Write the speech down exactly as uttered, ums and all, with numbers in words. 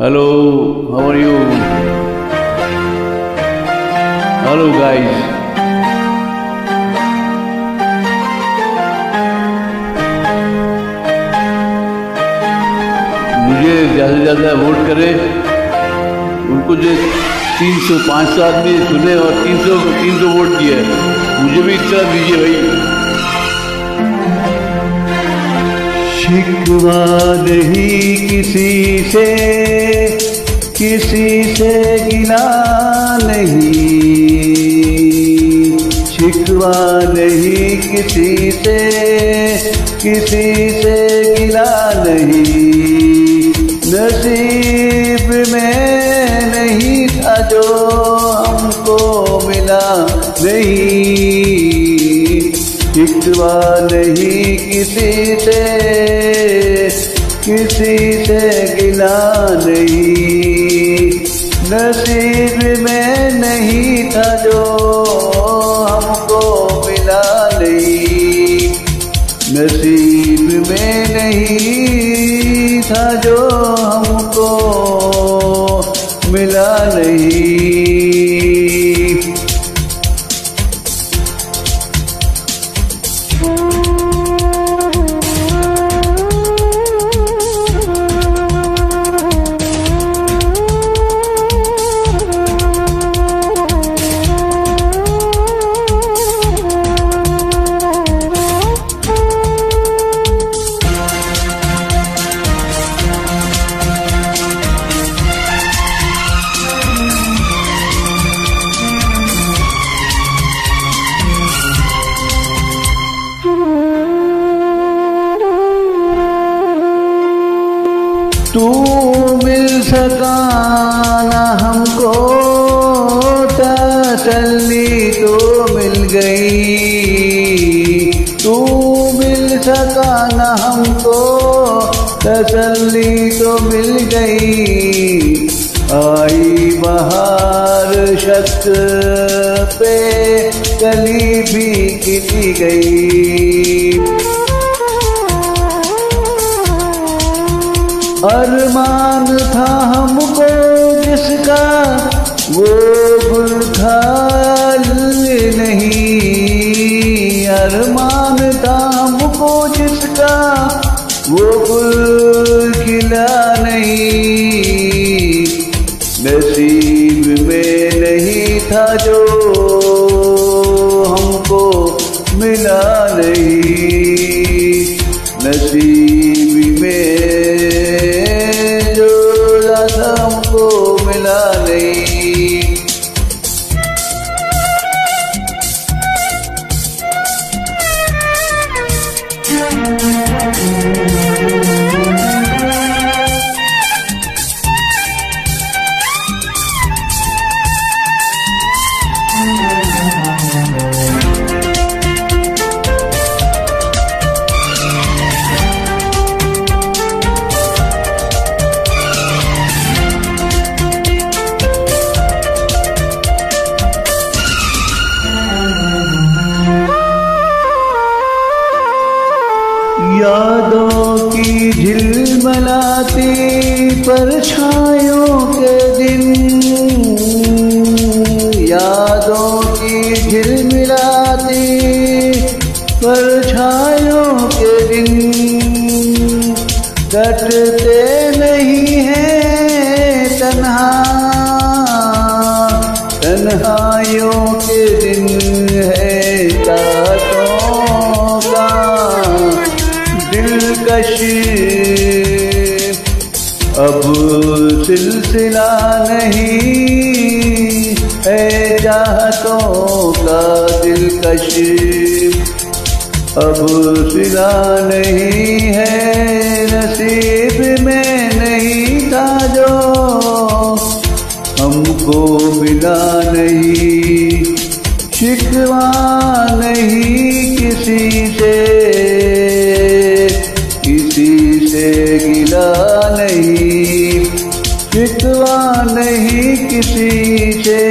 Hello, how are you? Hello guys. मुझे ज़्यादा से ज़्यादा वोट करे, उनको जो तीन सौ पाँच सौ आदमी सुने और तीन सौ तीन सौ वोट दिए, मुझे भी इस तरह दीजिए भाई। शिकवा नहीं किसी से, किसी से गिला नहीं, शिकवा नहीं किसी से, किसी से गिला नहीं। नसीब में नहीं था जो हमको मिला नहीं, शिकवा नहीं किसी से, किसी से गिला नहीं। नसीब में नहीं था जो हमको मिला नहीं, नसीब में नहीं था जो हमको मिला नहीं। तू मिल सका ना हमको, तसल्ली तो मिल गई। तू मिल सका ना हमको, तसल्ली तो मिल गई। आई बहार शक पे कली भी खिली गई। अरमान था हमको जिसका वो गुल खाल नहीं, अरमान था हमको जिसका वो गुल खिला नहीं। नसीब में नहीं था जो हमको मिला नहीं, नसीब में हमको मिला नहीं। यादों की झिलमिलाती परछाइयों के दिन, यादों की झिलमिलाती परछाइयों के दिन, कटते नहीं हैं तन्हा, तन्हाइयों के दिन है कांटों का दिलकश। अब सिलसिला नहीं है चाहतों का दिलकश, अब सिला नहीं है। नसीब में नहीं था जो हमको मिला नहीं, शिकवा नहीं किसी से, किसी से गिला नहीं, शिकवा नहीं किसी से।